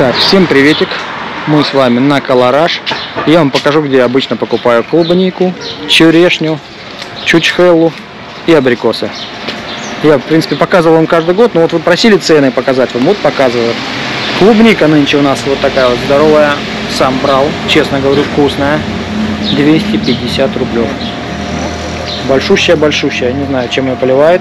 Так, всем приветик, мы с вами на Колораж. Я вам покажу, где я обычно покупаю клубнику, черешню, чучхеллу и абрикосы. Я, в принципе, показывал вам каждый год, но вот вы просили цены показать вам, вот показываю. Клубника нынче у нас вот такая вот здоровая, сам брал, честно говорю, вкусная, 250 рублей. Большущая, не знаю, чем ее поливает.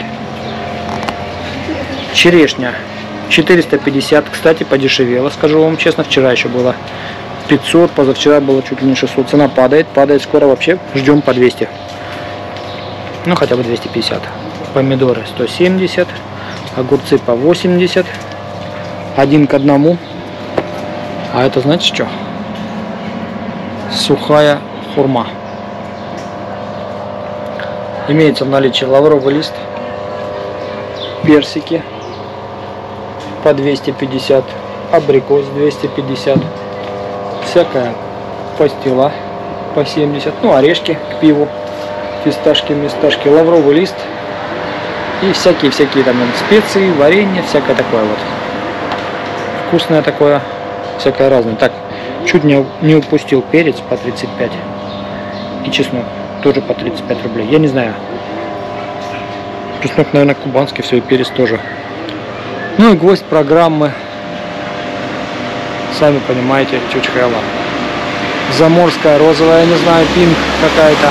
Черешня 450, кстати, подешевело, скажу вам честно, вчера еще было 500, позавчера было чуть ли не 600, цена падает скоро вообще, ждем по 200, ну хотя бы 250. Помидоры 170, огурцы по 80, 1 к 1, а это знаете что? Сухая хурма. Имеется в наличии лавровый лист, персики по 250, абрикос 250, всякая пастила по 70, ну орешки к пиву, фисташки, лавровый лист и всякие там специи, варенье, всякое такое вот. Вкусное такое, всякое разное. Так, чуть не упустил перец по 35 и чеснок тоже по 35 рублей. Я не знаю. Чеснок, наверное, кубанский, все, и перец тоже. Ну и гвоздь программы, сами понимаете, чучхелла. Заморская розовая, не знаю, пинк какая-то.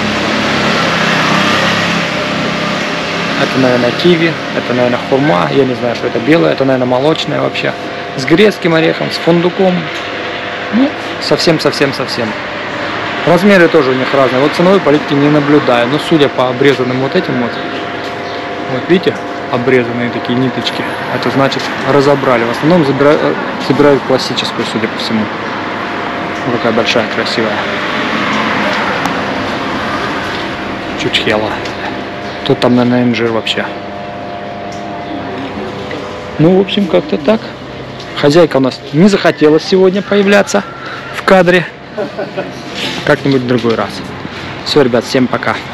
Это, наверное, киви, это, наверное, хурма, я не знаю, что это белое, это, наверное, молочное вообще. С грецким орехом, с фундуком. Ну, совсем. Размеры тоже у них разные. Вот ценовой политики не наблюдаю, но судя по обрезанным вот этим вот видите, обрезанные такие ниточки, это значит разобрали. В основном собирают классическую, судя по всему. Вот такая большая, красивая чучхелла. Тут там, наверное, инжир вообще. Ну, в общем, как-то так. Хозяйка у нас не захотела сегодня появляться в кадре. Как-нибудь в другой раз. Все, ребят, всем пока.